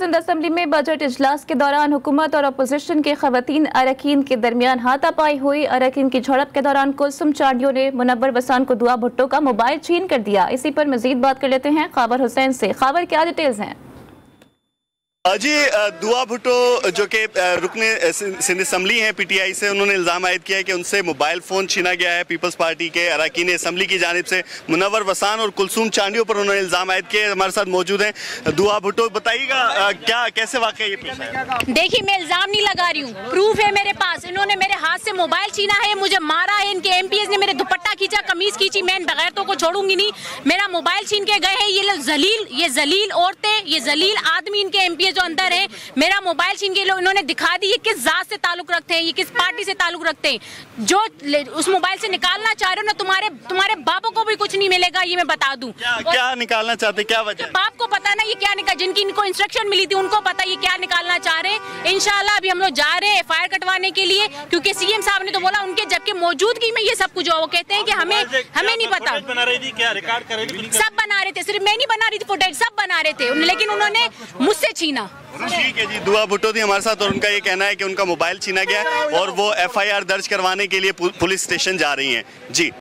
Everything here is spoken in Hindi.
सिंध असम्बली में बजट इजलास के दौरान हुकूमत और अपोजिशन के खवातीन अरकान के दरमियान हाथापाई हुई। अरकान की झड़प के दौरान कुलसुम चांडियों ने मुनव्वर वसान को दुआ भुट्टो का मोबाइल छीन कर दिया। इसी पर मजीद बात कर लेते हैं खाबर हुसैन से। खाबर, क्या डिटेल्स हैं? जी, दुआ भुट्टो जो कि रुकने सिंध असम्बली हैं पीटीआई से, उन्होंने इल्ज़ाम आयद किया है कि उनसे मोबाइल फ़ोन छीना गया है। पीपल्स पार्टी के अरकान असम्बली की जानिब से मुनव्वर वसान और कुलसुम चांडियों पर उन्होंने इल्ज़ाम आयद किए। हमारे साथ मौजूद हैं दुआ भुट्टो। बताइएगा क्या कैसे वाक़या ये पेश आया? देखिए, मैं इल्ज़ाम नहीं लगा रही हूँ, प्रूफ है मेरे पास। इन्होंने मेरे हाथ से मोबाइल छीना है, मुझे मारा है। इनके एमपीएस ने मेरे दुपट्टा खींचा, कमीज खींची। मैं इन बगैरतों को छोड़ूंगी नहीं। मेरा मोबाइल छीन के गए हैं ये लोग ये जलील औरतें, ये जलील आदमी, इनके एमपीएस जो अंदर है। मेरा मोबाइल छीन के इन्होंने दिखा दी ये किस जात से ताल्लुक रखते हैं, ये किस पार्टी से ताल्लुक रखते हैं। जो उस मोबाइल से निकालना चाह रहे हो ना, तुम्हारे बापों को भी कुछ नहीं मिलेगा, ये मैं बता दूं। क्या निकालना चाहते, क्या वजह? बाप को पता ना ये क्या निकाल, जिनकी इनको इंस्ट्रक्शन मिली थी उनको पता ये क्या निकालना चाह रहे हैं। इंशाल्लाह अभी हम लोग जा रहे हैं FIR कटवाने के लिए, क्योंकि सीएम साहब ने तो बोला उनके जबकि मौजूदगी में ये सब कुछ। वो कहते हैं कि हमें नहीं पता। सब बना रहे थे, सिर्फ मैं नहीं बना रही थी फुटेज, सब बना रहे थे, लेकिन उन्होंने मुझसे छीना। ठीक है जी, दुआ भुट्टो थी हमारे साथ और उनका ये कहना है कि उनका मोबाइल छीना गया और वो FIR दर्ज करवाने के लिए पुलिस स्टेशन जा रही हैं। जी।